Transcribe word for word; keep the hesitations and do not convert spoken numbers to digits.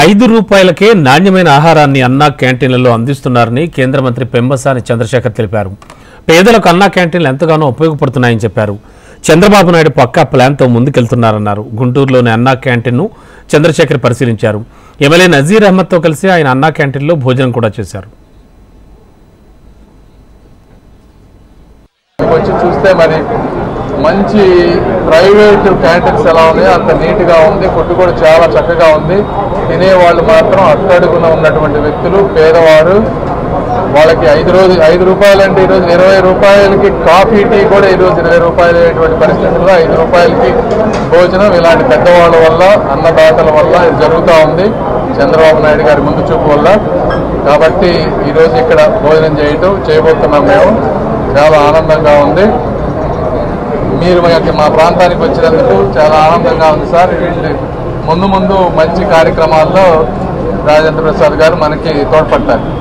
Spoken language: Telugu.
ఐదు రూపాయలకే నాణ్యమైన ఆహారాన్ని అన్నా క్యాంటీన్లలో అందిస్తున్నారని కేంద్ర మంత్రి పెమ్మసాని చంద్రశేఖర్ తెలిపారు. పేదలకు అన్నా క్యాంటీన్లు ఎంతగానో ఉపయోగపడుతున్నాయని చెప్పారు. చంద్రబాబు నాయుడు పక్కా ప్లాన్తో ముందుకెళ్తున్నారన్నారు. గుంటూరులోని అన్నా క్యాంటీన్ను చంద్రశేఖర్ పరిశీలించారు. ఎమ్మెల్యే నజీర్ అహ్మద్తో కలిసి ఆయన అన్నా క్యాంటీన్లో భోజనం కూడా చేశారు. చూస్తే మరి మంచి ప్రైవేట్ క్యాంటీన్స్ ఎలా ఉన్నాయో అంత నీట్గా ఉంది. ఫుడ్ కూడా చాలా చక్కగా ఉంది. తినేవాళ్ళు మాత్రం అట్టడుగున ఉన్నటువంటి వ్యక్తులు, పేదవారు, వాళ్ళకి ఐదు రోజు ఐదు రూపాయలు అంటే ఈరోజు ఇరవై రూపాయలకి కాఫీ టీ కూడా ఈరోజు ఇరవై రూపాయలు అయ్యేటువంటి పరిస్థితుల్లో ఐదు రూపాయలకి భోజనం ఇలాంటి పెద్దవాళ్ళ వల్ల, అన్నదాతల వల్ల ఇది జరుగుతూ ఉంది. చంద్రబాబు నాయుడు గారి ముందు చూపు వల్ల. కాబట్టి ఈరోజు ఇక్కడ భోజనం చేయటం చేయబోతున్నాం. మేము చాలా ఆనందంగా ఉంది. మీరు మా ప్రాంతానికి వచ్చినందుకు చాలా ఆనందంగా ఉంది సార్. ముందు ముందు మంచి కార్యక్రమాల్లో రాజేంద్ర ప్రసాద్ గారు మనకి తోడ్పడతారు.